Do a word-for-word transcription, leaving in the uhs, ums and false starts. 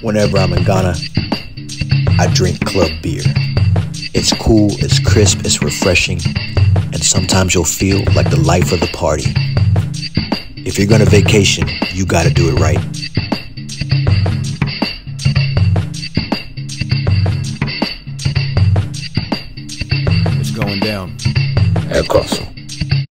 Whenever I'm in Ghana, I drink club beer. It's cool, it's crisp, it's refreshing, and sometimes you'll feel like the life of the party. If you're gonna vacation, you gotta do it right. It's going down. El Coso.